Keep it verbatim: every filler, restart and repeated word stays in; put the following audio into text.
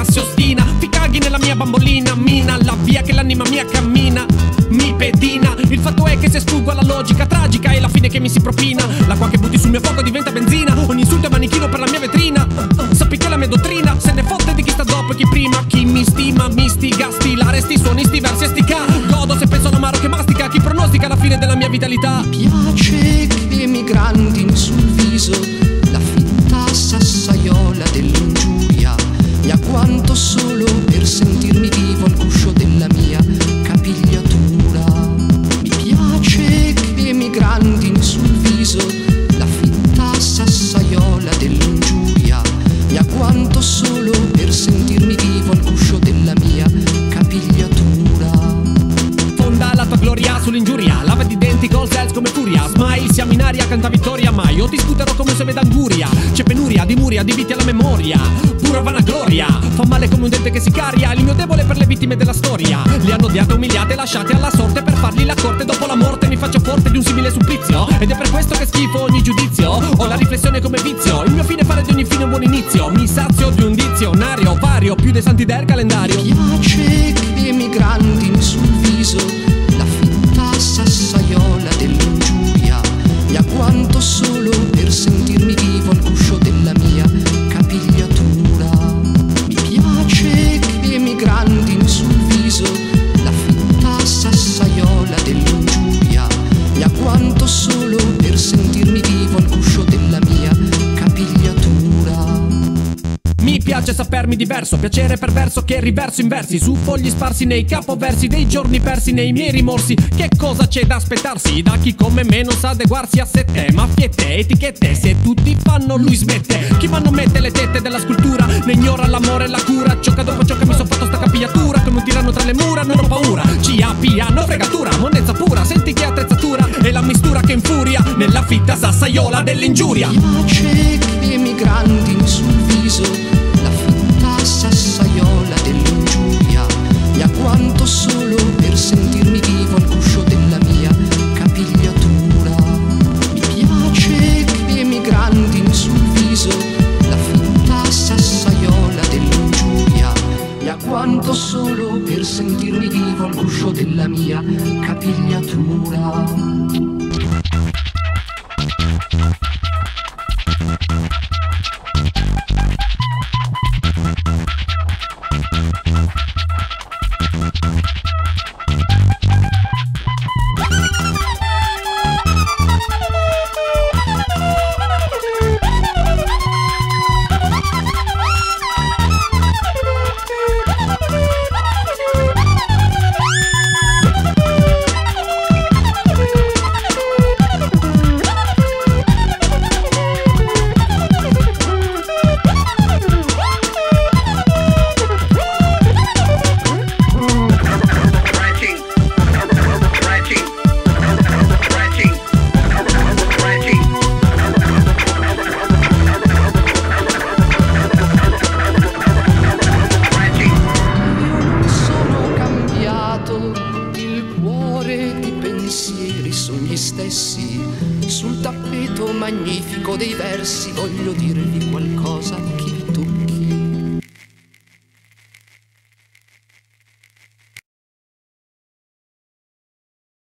si ostina, ti caghi nella mia bambolina, mina la via che l'anima mia cammina, mi pedina. Il fatto è che se sfuggo alla logica tragica è la fine che mi si propina. L'acqua che butti sul mio fuoco diventa benzina, ogni insulto è manichino per la mia vetrina. Sappi che la mia dottrina se ne fotte di chi sta dopo e chi prima. Chi mi stima, mi stiga, stilare sti suoni, sti versi e sti ca. Godo se penso all'amaro che mastica, chi pronostica la fine della mia vitalità. Mi piace che mi grandin sul viso la fitta sassaiola dell'ingiuria, mi agguanto solo per sentirmi vivo al guscio della mia capigliatura. Mi piace che mi grandin sul viso la fitta sassaiola dell'ingiuria, mi agguanto solo per sentirmi vivo al guscio della mia capigliatura. Fonda la tua gloria sull'ingiuria, lava di denti col sels come furia. Smile, siamo in aria, canta vittoria mai, o ti sputerò come se veda anguria. C'è penuria, di muria, di viti alla memoria, pura vanagloria. Fa male come un dente che si caria, il mio debole per le vittime della storia. Le hanno odiate, umiliate, lasciate alla sorte per fargli la corte. Dopo la morte mi faccio forte di un simile supplizio, ed è per questo che schifo ogni giudizio. Ho la riflessione come vizio, il mio fine è fare di ogni fine un buon inizio. Mi sazio di un dizionario vario, più dei santi del calendario. Mi piace che mi grandin sul viso la fitta sassaiola dell'ingiuria, mi agguanto solo per sentirmi vivo al guscio della mia capigliatura. Mi piace che mi grandin sul viso la fitta sassaiola dell'ingiuria, mi agguanto solo per sentirmi vivo al guscio della mia capigliatura. Mi piace sapermi diverso, piacere perverso che riverso in versi su fogli sparsi nei capoversi dei giorni persi nei miei rimorsi. Che cosa c'è da aspettarsi da chi come me non sa adeguarsi a sette maffiette, etichette, se tutti fanno lui smette. Chi ma non mette le tette della scultura ne ignora l'amore e la cura. Gioca dopo ciò che mi son fatto sta capigliatura, come un tiranno tra le mura non ho paura. C A P hanno fregatura, monnezza pura, senti che attrezzatura è la mistura che infuria nella fitta sassaiola dell'ingiuria. Mi piace che mi grandin sul viso la fitta sassaiola dell'ingiuria, mi agguanto solo per sentirmi vivo al guscio della mia capigliatura. Mi piace che mi grandin sul viso la fitta sassaiola dell'ingiuria, mi agguanto solo per sentirmi vivo al guscio della mia capigliatura.